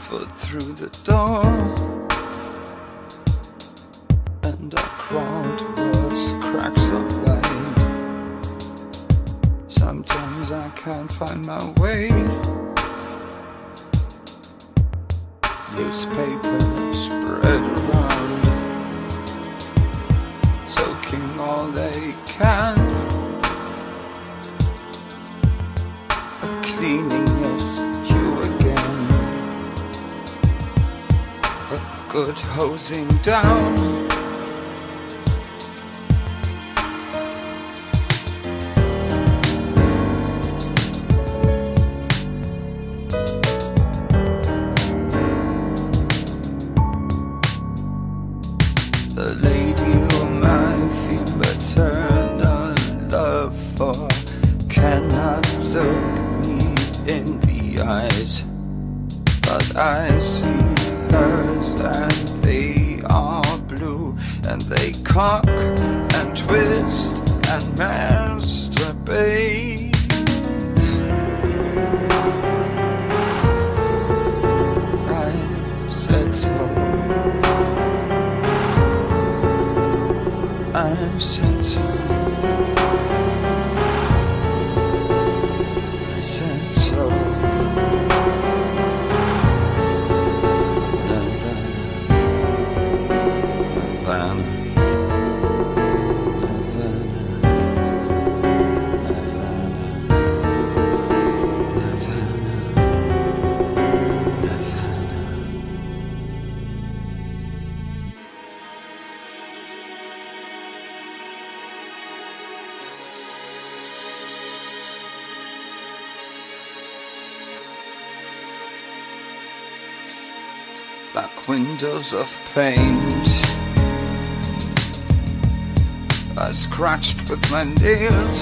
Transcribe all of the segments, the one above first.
foot through the door, and I crawl towards the cracks of light. Sometimes I can't find my way. Newspapers spread around, soaking all they can, cleaning as you again, a good hosing down. The lady whom I feel maternal love for cannot look me in the eyes, but I see hers and they are blue, and they cock and twist and masturbate. I said so. I said so. I said so. Havana, Havana, Havana, Havana, Havana. Black windows of paint I scratched with my nails.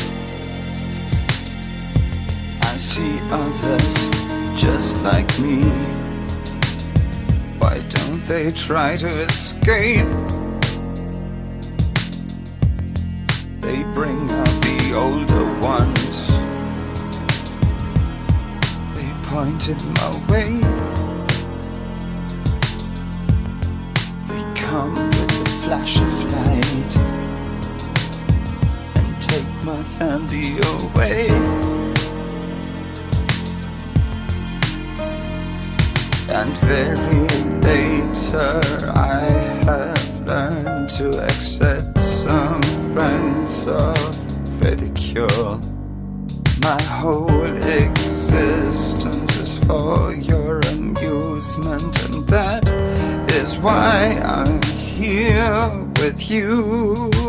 I see others just like me. Why don't they try to escape? They bring out the older ones. They pointed my way. They come with a flash of light and take my family away. And very later I have learned to accept some friends of ridicule. My whole existence is for your amusement, and that is why I'm here with you.